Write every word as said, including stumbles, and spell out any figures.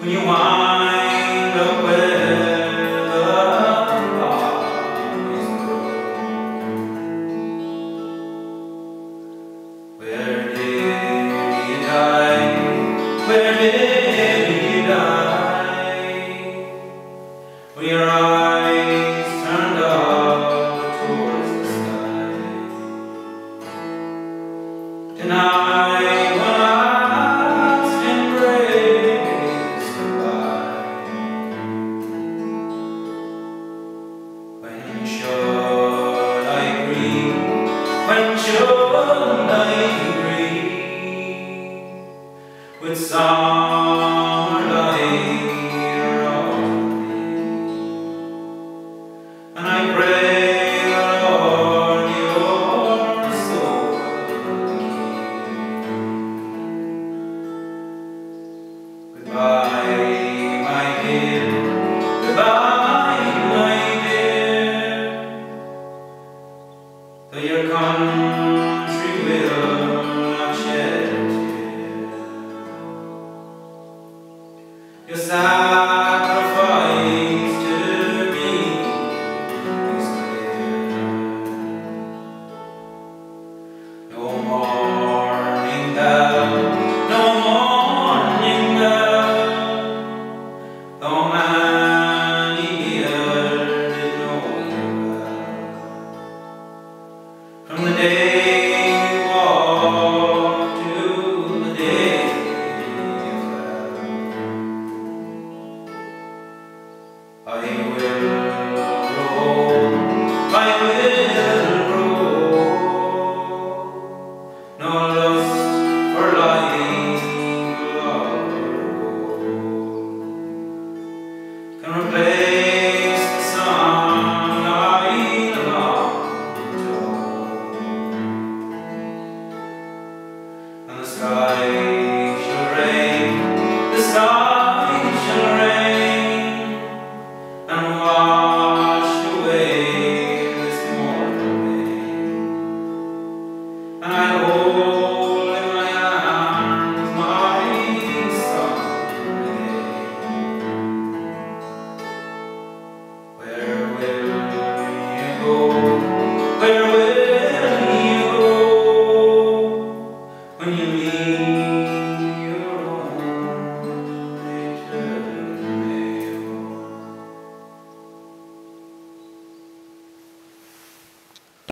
when you wind up where the eyes grow. Where did you die? Where did you die? When your eyes turned up towards the sky. Tonight one last embrace goodbye. When should I grieve? When should I grieve? With summer light around me, and I pray the Lord your soul will keep. Goodbye, my dear, goodbye, my dear, though your country will not shed a tear. Your sad